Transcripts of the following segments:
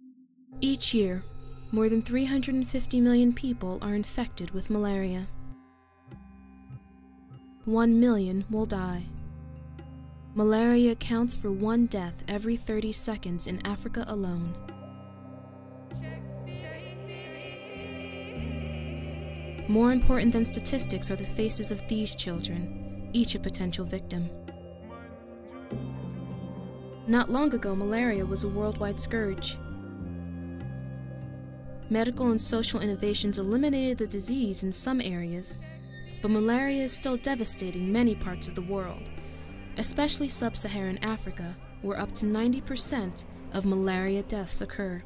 Each year, more than 350 million people are infected with malaria. 1 million will die. Malaria accounts for 1 death every 30 seconds in Africa alone. More important than statistics are the faces of these children, each a potential victim. Not long ago, malaria was a worldwide scourge. Medical and social innovations eliminated the disease in some areas, but malaria is still devastating many parts of the world, especially sub-Saharan Africa, where up to 90% of malaria deaths occur.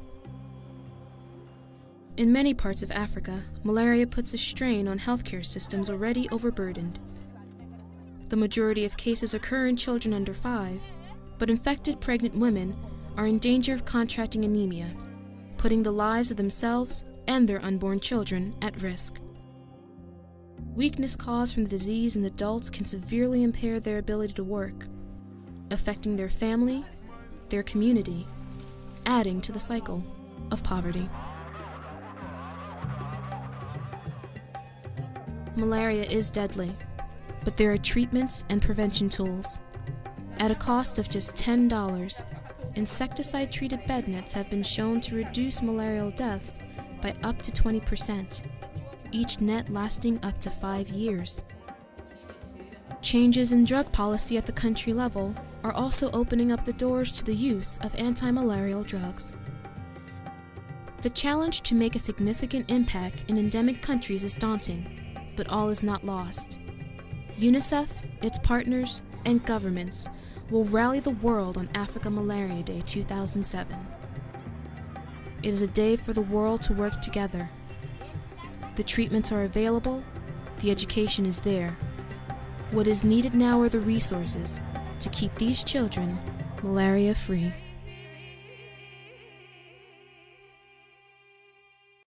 In many parts of Africa, malaria puts a strain on healthcare systems already overburdened. The majority of cases occur in children under 5, but infected pregnant women are in danger of contracting anemia, putting the lives of themselves and their unborn children at risk. Weakness caused from the disease in adults can severely impair their ability to work, affecting their family, their community, adding to the cycle of poverty. Malaria is deadly, but there are treatments and prevention tools. At a cost of just $10, insecticide-treated bed nets have been shown to reduce malarial deaths by up to 20%, each net lasting up to 5 years. Changes in drug policy at the country level are also opening up the doors to the use of anti-malarial drugs. The challenge to make a significant impact in endemic countries is daunting, but all is not lost. UNICEF, its partners, and governments will rally the world on Africa Malaria Day 2007. It is a day for the world to work together. The treatments are available, the education is there. What is needed now are the resources to keep these children malaria-free.